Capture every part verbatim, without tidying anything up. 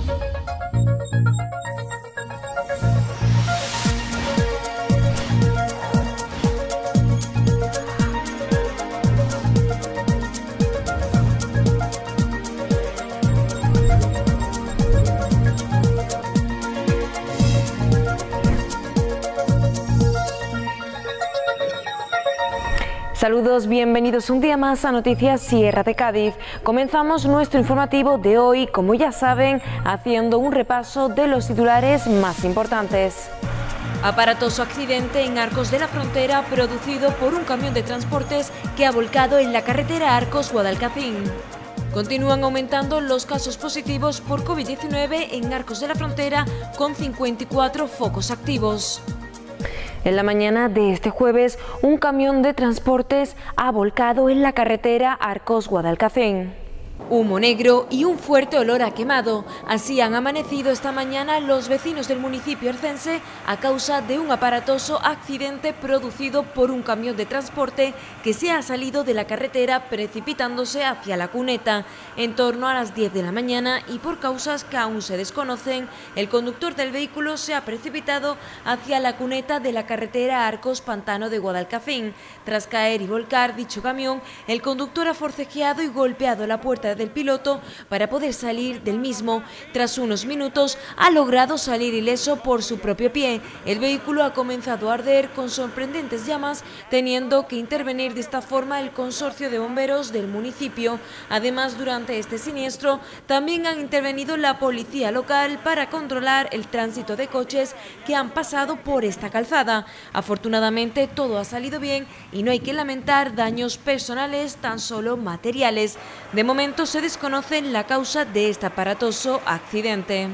Saludos, bienvenidos un día más a Noticias Sierra de Cádiz. Comenzamos nuestro informativo de hoy, como ya saben, haciendo un repaso de los titulares más importantes. Aparatoso accidente en Arcos de la Frontera producido por un camión de transportes que ha volcado en la carretera Arcos-Guadalcacín. Continúan aumentando los casos positivos por COVID diecinueve en Arcos de la Frontera con cincuenta y cuatro focos activos. En la mañana de este jueves, un camión de transportes ha volcado en la carretera Arcos-Guadalcacín. Humo negro y un fuerte olor a quemado. Así han amanecido esta mañana los vecinos del municipio ercense a causa de un aparatoso accidente producido por un camión de transporte que se ha salido de la carretera precipitándose hacia la cuneta. En torno a las diez de la mañana y por causas que aún se desconocen, el conductor del vehículo se ha precipitado hacia la cuneta de la carretera Arcos-Pantano de Guadalcacín. Tras caer y volcar dicho camión, el conductor ha forcejeado y golpeado la puerta del piloto para poder salir del mismo. Tras unos minutos ha logrado salir ileso por su propio pie. El vehículo ha comenzado a arder con sorprendentes llamas, teniendo que intervenir de esta forma el consorcio de bomberos del municipio. Además, durante este siniestro también han intervenido la policía local para controlar el tránsito de coches que han pasado por esta calzada. Afortunadamente todo ha salido bien y no hay que lamentar daños personales, tan solo materiales. De momento se desconoce la causa de este aparatoso accidente.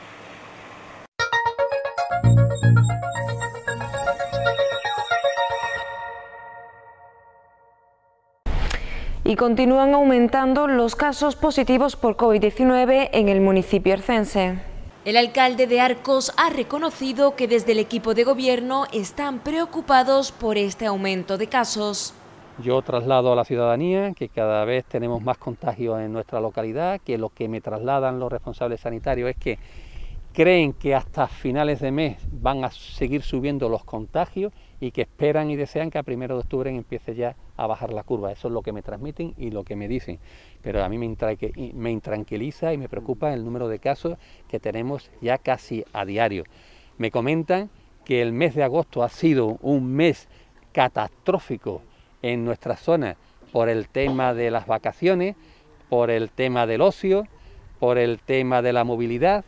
Y continúan aumentando los casos positivos por COVID diecinueve en el municipio ercense. El alcalde de Arcos ha reconocido que desde el equipo de gobierno están preocupados por este aumento de casos. Yo traslado a la ciudadanía que cada vez tenemos más contagios en nuestra localidad, que lo que me trasladan los responsables sanitarios es que creen que hasta finales de mes van a seguir subiendo los contagios y que esperan y desean que a primero de octubre empiece ya a bajar la curva. Eso es lo que me transmiten y lo que me dicen. Pero a mí me intranquiliza y me preocupa el número de casos que tenemos ya casi a diario. Me comentan que el mes de agosto ha sido un mes catastrófico en nuestra zona por el tema de las vacaciones, por el tema del ocio, por el tema de la movilidad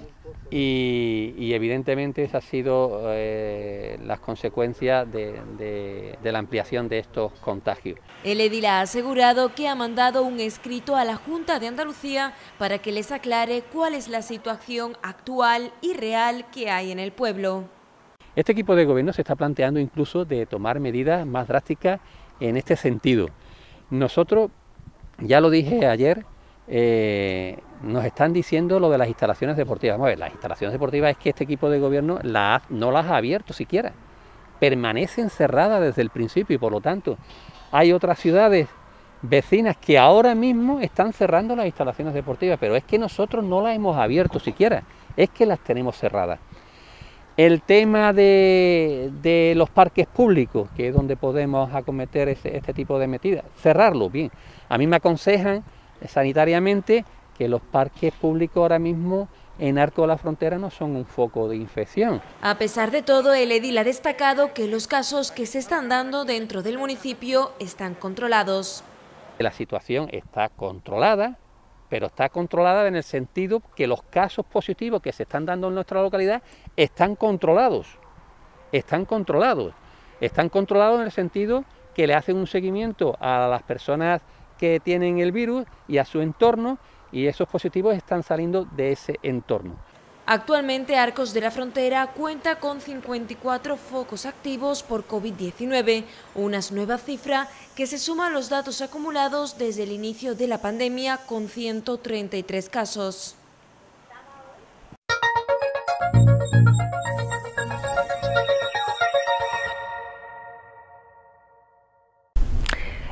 y, y evidentemente esas han sido eh, las consecuencias de, de, de la ampliación de estos contagios. El edil ha asegurado que ha mandado un escrito a la Junta de Andalucía para que les aclare cuál es la situación actual y real que hay en el pueblo. Este equipo de gobierno se está planteando incluso de tomar medidas más drásticas en este sentido. Nosotros, ya lo dije ayer, eh, nos están diciendo lo de las instalaciones deportivas. Vamos a ver, las instalaciones deportivas es que este equipo de gobierno la ha, no las ha abierto siquiera. Permanecen cerradas desde el principio y por lo tanto hay otras ciudades vecinas que ahora mismo están cerrando las instalaciones deportivas, pero es que nosotros no las hemos abierto siquiera, es que las tenemos cerradas. El tema de, de los parques públicos, que es donde podemos acometer este, este tipo de medidas, cerrarlo, bien. A mí me aconsejan sanitariamente que los parques públicos ahora mismo en Arcos de la Frontera no son un foco de infección. A pesar de todo, el edil ha destacado que los casos que se están dando dentro del municipio están controlados. La situación está controlada, pero está controlada en el sentido que los casos positivos que se están dando en nuestra localidad están controlados, están controlados, están controlados en el sentido que le hacen un seguimiento a las personas que tienen el virus y a su entorno, y esos positivos están saliendo de ese entorno. Actualmente Arcos de la Frontera cuenta con cincuenta y cuatro focos activos por COVID diecinueve, una nueva cifra que se suma a los datos acumulados desde el inicio de la pandemia con ciento treinta y tres casos.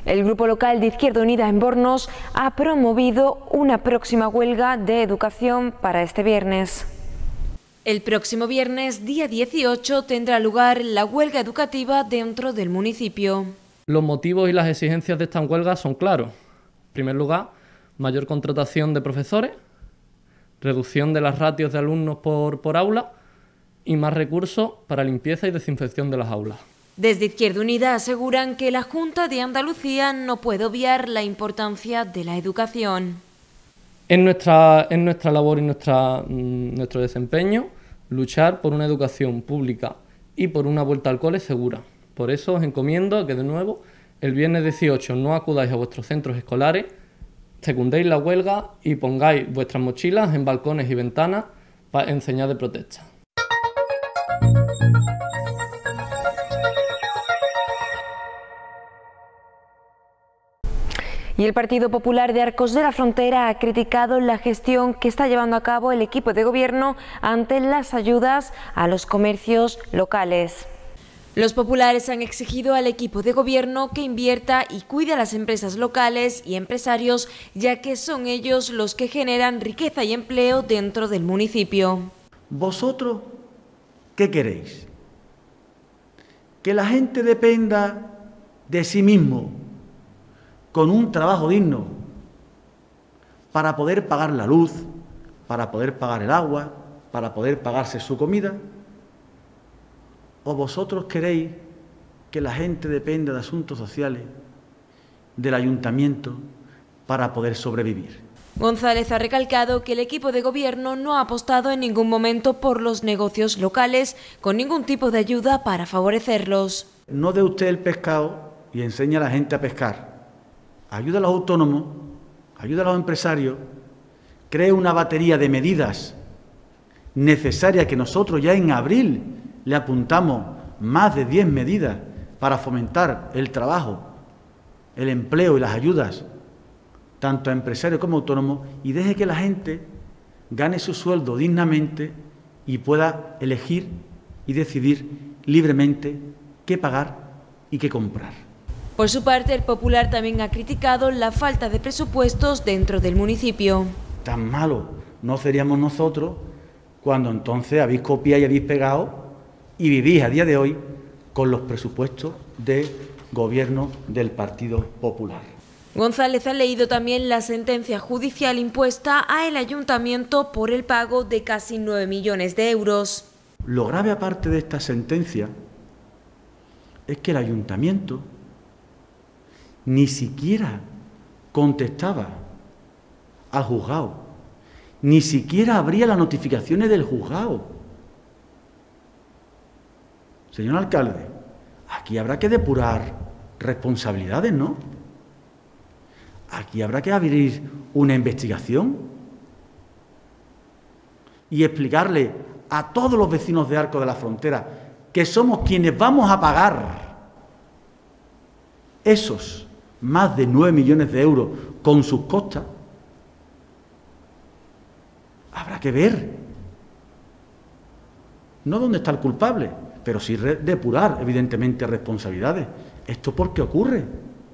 El grupo local de Izquierda Unida en Bornos ha promovido una próxima huelga de educación para este viernes. El próximo viernes, día dieciocho, tendrá lugar la huelga educativa dentro del municipio. Los motivos y las exigencias de esta huelga son claros. En primer lugar, mayor contratación de profesores, reducción de las ratios de alumnos por, por aula y más recursos para limpieza y desinfección de las aulas. Desde Izquierda Unida aseguran que la Junta de Andalucía no puede obviar la importancia de la educación. En nuestra, en nuestra labor y nuestra, nuestro desempeño, luchar por una educación pública y por una vuelta al cole segura. Por eso os encomiendo a que de nuevo el viernes dieciocho no acudáis a vuestros centros escolares, secundéis la huelga y pongáis vuestras mochilas en balcones y ventanas en señal de protesta. Y el Partido Popular de Arcos de la Frontera ha criticado la gestión que está llevando a cabo el equipo de gobierno ante las ayudas a los comercios locales. Los populares han exigido al equipo de gobierno que invierta y cuide a las empresas locales y empresarios, ya que son ellos los que generan riqueza y empleo dentro del municipio. ¿Vosotros qué queréis? ¿Que la gente dependa de sí mismo, con un trabajo digno, para poder pagar la luz, para poder pagar el agua, para poder pagarse su comida? ¿O vosotros queréis que la gente dependa de asuntos sociales, del ayuntamiento, para poder sobrevivir? González ha recalcado que el equipo de gobierno no ha apostado en ningún momento por los negocios locales, con ningún tipo de ayuda para favorecerlos. No dé usted el pescado y enseñe a la gente a pescar. Ayuda a los autónomos, ayuda a los empresarios, cree una batería de medidas necesarias que nosotros ya en abril le apuntamos más de diez medidas para fomentar el trabajo, el empleo y las ayudas, tanto a empresarios como autónomos, y deje que la gente gane su sueldo dignamente y pueda elegir y decidir libremente qué pagar y qué comprar. Por su parte, el Popular también ha criticado la falta de presupuestos dentro del municipio. Tan malo no seríamos nosotros cuando entonces habéis copiado y habéis pegado y vivís a día de hoy con los presupuestos de gobierno del Partido Popular. González ha leído también la sentencia judicial impuesta a el ayuntamiento por el pago de casi nueve millones de euros. Lo grave aparte de esta sentencia es que el ayuntamiento ni siquiera contestaba al juzgado, ni siquiera abría las notificaciones del juzgado. Señor alcalde, aquí habrá que depurar responsabilidades, ¿no? Aquí habrá que abrir una investigación y explicarle a todos los vecinos de Arcos de la Frontera que somos quienes vamos a pagar esos más de nueve millones de euros con sus costas. Habrá que ver, no dónde está el culpable, pero sí depurar, evidentemente, responsabilidades. ¿Esto por qué ocurre?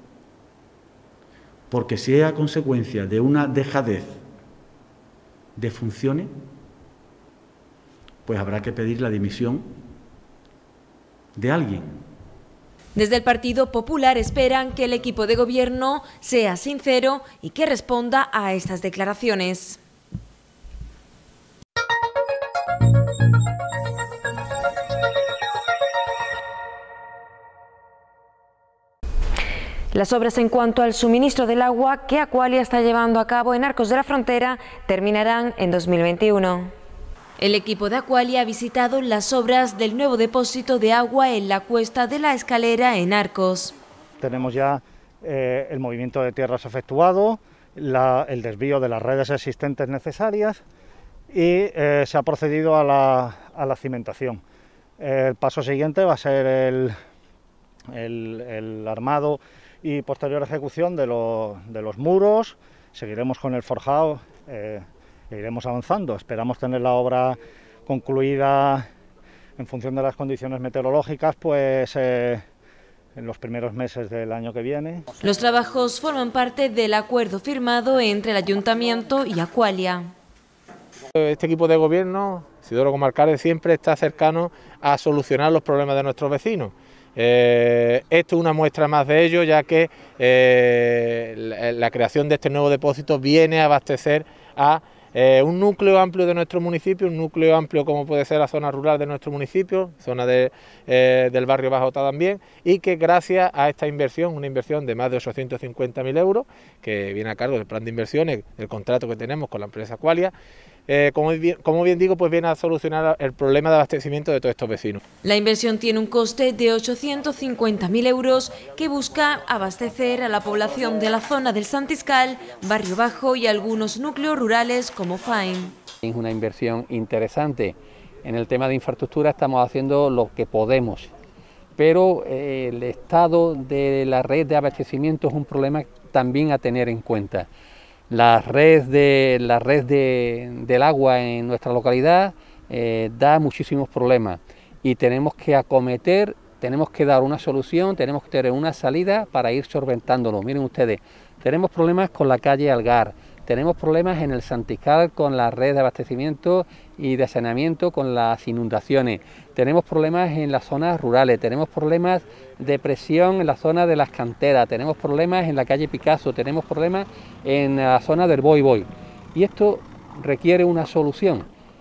Porque si es a consecuencia de una dejadez de funciones, pues habrá que pedir la dimisión de alguien. Desde el Partido Popular esperan que el equipo de gobierno sea sincero y que responda a estas declaraciones. Las obras en cuanto al suministro del agua que Aqualia está llevando a cabo en Arcos de la Frontera terminarán en dos mil veintiuno. El equipo de Aqualia ha visitado las obras del nuevo depósito de agua en la Cuesta de la Escalera en Arcos. Tenemos ya eh, el movimiento de tierras efectuado, la, el desvío de las redes existentes necesarias y eh, se ha procedido a la, a la cimentación. El paso siguiente va a ser el, el, el armado y posterior ejecución de, lo, de los muros. Seguiremos con el forjado, eh, e iremos avanzando. Esperamos tener la obra concluida en función de las condiciones meteorológicas, pues eh, en los primeros meses del año que viene. Los trabajos forman parte del acuerdo firmado entre el Ayuntamiento y Aqualia. Este equipo de gobierno, Isidoro Comarcales, siempre está cercano a solucionar los problemas de nuestros vecinos. Eh, esto es una muestra más de ello, ya que eh, la, la creación de este nuevo depósito viene a abastecer a eh, un núcleo amplio de nuestro municipio, un núcleo amplio como puede ser la zona rural de nuestro municipio, zona de, eh, del barrio Bajota también, y que gracias a esta inversión, una inversión de más de ochocientos cincuenta mil euros, que viene a cargo del plan de inversiones, del contrato que tenemos con la empresa Aqualia, Eh, como, bien, como bien digo, pues viene a solucionar el problema de abastecimiento de todos estos vecinos. La inversión tiene un coste de ochocientos cincuenta mil euros que busca abastecer a la población de la zona del Santiscal, Barrio Bajo y algunos núcleos rurales como Faen. Es una inversión interesante. En el tema de infraestructura estamos haciendo lo que podemos, pero eh, el estado de la red de abastecimiento es un problema también a tener en cuenta. La red, de, la red de, del agua en nuestra localidad eh, da muchísimos problemas y tenemos que acometer, tenemos que dar una solución, tenemos que tener una salida para ir solventándolo. Miren ustedes, tenemos problemas con la calle Algar, tenemos problemas en el Santiscal con la red de abastecimiento y de saneamiento con las inundaciones, tenemos problemas en las zonas rurales, tenemos problemas de presión en la zona de las canteras, tenemos problemas en la calle Picasso, tenemos problemas en la zona del Boy Boy. Y esto requiere una solución,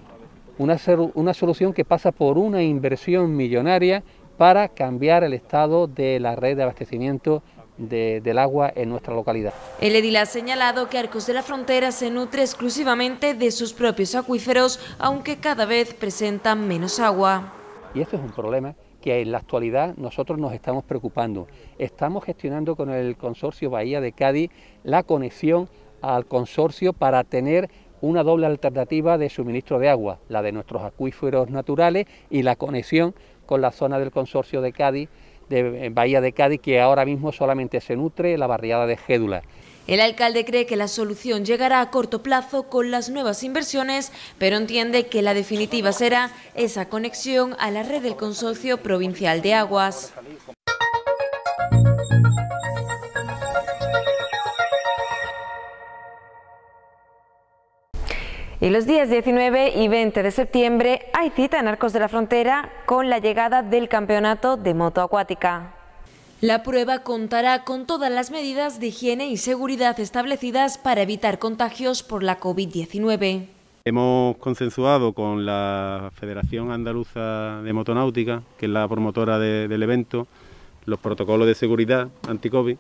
una, una solución que pasa por una inversión millonaria para cambiar el estado de la red de abastecimiento De, del agua en nuestra localidad. El edil ha señalado que Arcos de la Frontera se nutre exclusivamente de sus propios acuíferos, aunque cada vez presentan menos agua. Y esto es un problema que en la actualidad nosotros nos estamos preocupando. Estamos gestionando con el consorcio Bahía de Cádiz la conexión al consorcio para tener una doble alternativa de suministro de agua, la de nuestros acuíferos naturales y la conexión con la zona del consorcio de Cádiz, de Bahía de Cádiz, que ahora mismo solamente se nutre la barriada de Gédula. El alcalde cree que la solución llegará a corto plazo con las nuevas inversiones, pero entiende que la definitiva será esa conexión a la red del Consorcio Provincial de Aguas. Y los días diecinueve y veinte de septiembre hay cita en Arcos de la Frontera con la llegada del campeonato de moto acuática. La prueba contará con todas las medidas de higiene y seguridad establecidas para evitar contagios por la COVID diecinueve. Hemos consensuado con la Federación Andaluza de Motonáutica, que es la promotora de, del evento, los protocolos de seguridad anti-COVID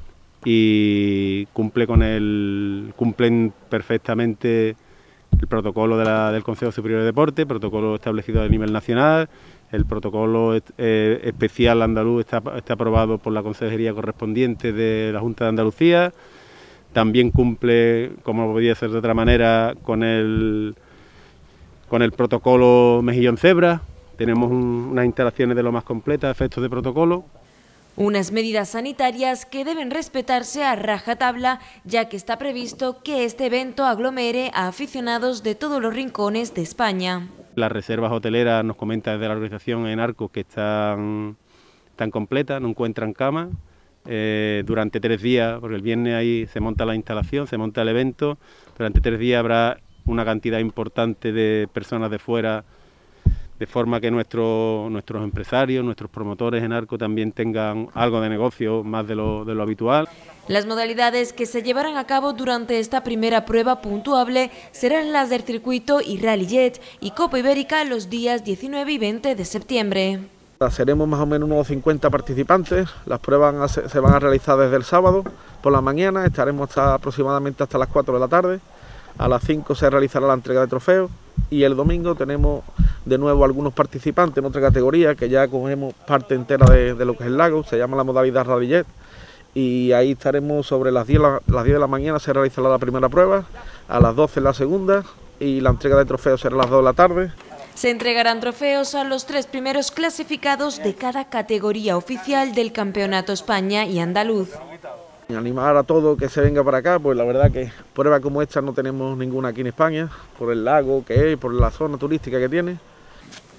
y cumple con el, cumplen perfectamente el protocolo de la, del Consejo Superior de Deporte, protocolo establecido a nivel nacional, el protocolo eh, especial andaluz está, está aprobado por la consejería correspondiente de la Junta de Andalucía, también cumple, como podría ser de otra manera, con el, con el protocolo Mejillón Cebra, tenemos un, unas instalaciones de lo más completas, efectos de protocolo. Unas medidas sanitarias que deben respetarse a rajatabla, ya que está previsto que este evento aglomere a aficionados de todos los rincones de España. Las reservas hoteleras nos comenta desde la organización en Arcos que están, están completas, no encuentran cama eh, durante tres días, porque el viernes ahí se monta la instalación, se monta el evento, durante tres días habrá una cantidad importante de personas de fuera, de forma que nuestro, nuestros empresarios, nuestros promotores en Arco también tengan algo de negocio más de lo, de lo habitual. Las modalidades que se llevarán a cabo durante esta primera prueba puntuable serán las del circuito y Rally Jet y Copa Ibérica los días diecinueve y veinte de septiembre. Seremos más o menos unos cincuenta participantes, las pruebas se van a realizar desde el sábado por la mañana, estaremos hasta aproximadamente hasta las cuatro de la tarde, a las cinco se realizará la entrega de trofeos y el domingo tenemos de nuevo algunos participantes en otra categoría que ya cogemos parte entera de, de lo que es el lago, se llama la modalidad Rally Jet y ahí estaremos sobre las diez, las diez de la mañana se realizará la primera prueba, a las doce la segunda y la entrega de trofeos será a las dos de la tarde. Se entregarán trofeos a los tres primeros clasificados de cada categoría oficial del Campeonato España y Andaluz. Animar a todo que se venga para acá, pues la verdad que pruebas como esta no tenemos ninguna aquí en España, por el lago que es, por la zona turística que tiene.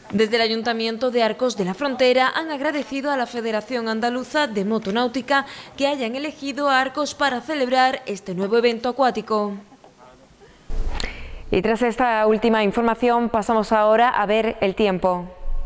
Desde el Ayuntamiento de Arcos de la Frontera han agradecido a la Federación Andaluza de Motonáutica que hayan elegido a Arcos para celebrar este nuevo evento acuático. Y tras esta última información pasamos ahora a ver el tiempo.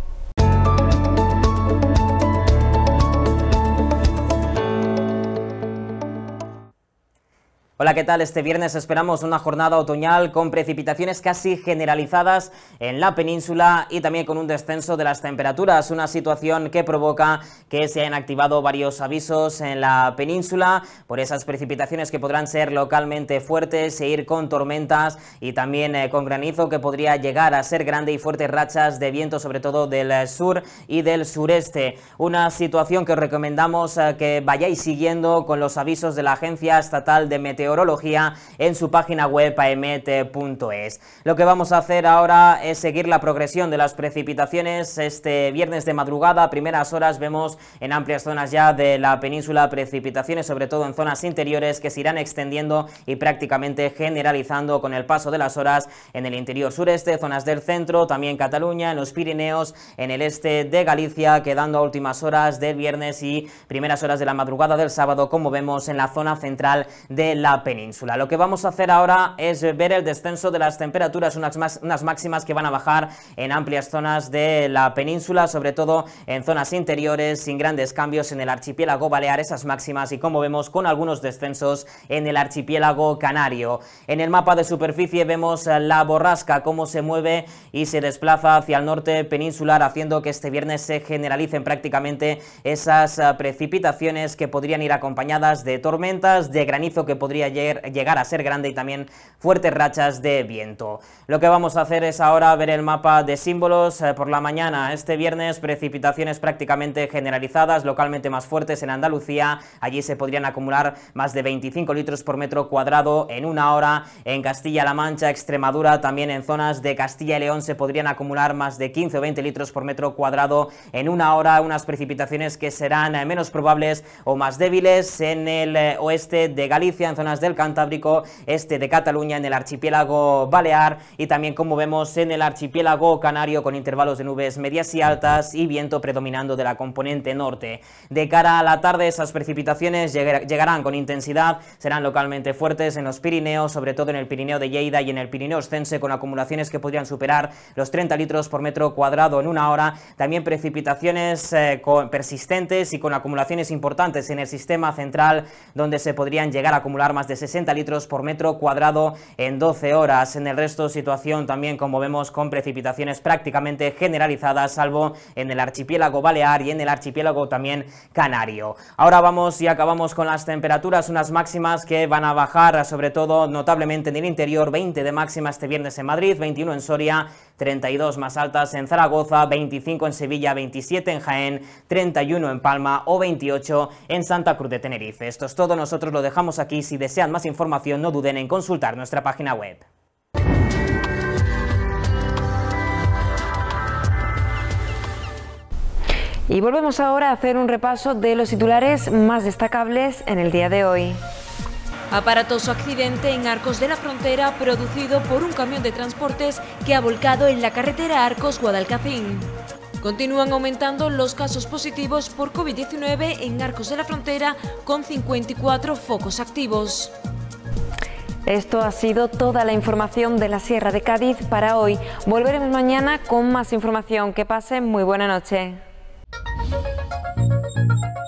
Hola, ¿qué tal? Este viernes esperamos una jornada otoñal con precipitaciones casi generalizadas en la península y también con un descenso de las temperaturas, una situación que provoca que se hayan activado varios avisos en la península por esas precipitaciones que podrán ser localmente fuertes e ir con tormentas y también eh, con granizo que podría llegar a ser grande y fuertes rachas de viento, sobre todo del sur y del sureste. Una situación que os recomendamos eh, que vayáis siguiendo con los avisos de la Agencia Estatal de Meteorología en su página web aemet punto es. Lo que vamos a hacer ahora es seguir la progresión de las precipitaciones. Este viernes de madrugada, a primeras horas, vemos en amplias zonas ya de la península precipitaciones, sobre todo en zonas interiores, que se irán extendiendo y prácticamente generalizando con el paso de las horas en el interior sureste, zonas del centro, también Cataluña, en los Pirineos, en el este de Galicia, quedando a últimas horas del viernes y primeras horas de la madrugada del sábado, como vemos en la zona central de la península. Lo que vamos a hacer ahora es ver el descenso de las temperaturas, unas, más, unas máximas que van a bajar en amplias zonas de la península, sobre todo en zonas interiores, sin grandes cambios en el archipiélago balear, esas máximas, y como vemos con algunos descensos en el archipiélago canario. En el mapa de superficie vemos la borrasca, cómo se mueve y se desplaza hacia el norte peninsular, haciendo que este viernes se generalicen prácticamente esas precipitaciones que podrían ir acompañadas de tormentas, de granizo que podría llegar a ser grande y también fuertes rachas de viento. Lo que vamos a hacer es ahora ver el mapa de símbolos. Eh, por la mañana, este viernes, precipitaciones prácticamente generalizadas, localmente más fuertes en Andalucía. Allí se podrían acumular más de veinticinco litros por metro cuadrado en una hora. En Castilla-La Mancha, Extremadura, también en zonas de Castilla y León se podrían acumular más de quince o veinte litros por metro cuadrado en una hora. Unas precipitaciones que serán eh, menos probables o más débiles en el eh, oeste de Galicia, en zonas del Cantábrico, este de Cataluña, en el archipiélago balear y también, como vemos, en el archipiélago canario, con intervalos de nubes medias y altas y viento predominando de la componente norte. De cara a la tarde, esas precipitaciones llegarán con intensidad, serán localmente fuertes en los Pirineos, sobre todo en el Pirineo de Lleida y en el Pirineo Ostense, con acumulaciones que podrían superar los treinta litros por metro cuadrado en una hora. También precipitaciones eh, con, persistentes y con acumulaciones importantes en el sistema central, donde se podrían llegar a acumular más de sesenta litros por metro cuadrado en doce horas. En el resto, situación también, como vemos, con precipitaciones prácticamente generalizadas, salvo en el archipiélago balear y en el archipiélago también canario. Ahora vamos y acabamos con las temperaturas, unas máximas que van a bajar, sobre todo notablemente en el interior. Veinte de máxima este viernes en Madrid, veintiuno en Soria, treinta y dos más altas en Zaragoza, veinticinco en Sevilla, veintisiete en Jaén, treinta y uno en Palma o veintiocho en Santa Cruz de Tenerife. Esto es todo, nosotros lo dejamos aquí. Si desean más información, no duden en consultar nuestra página web. Y volvemos ahora a hacer un repaso de los titulares más destacables en el día de hoy. Aparatoso accidente en Arcos de la Frontera producido por un camión de transportes que ha volcado en la carretera Arcos-Guadalcacín. Continúan aumentando los casos positivos por COVID diecinueve en Arcos de la Frontera, con cincuenta y cuatro focos activos. Esto ha sido toda la información de la Sierra de Cádiz para hoy. Volveremos mañana con más información. Que pasen muy buena noche.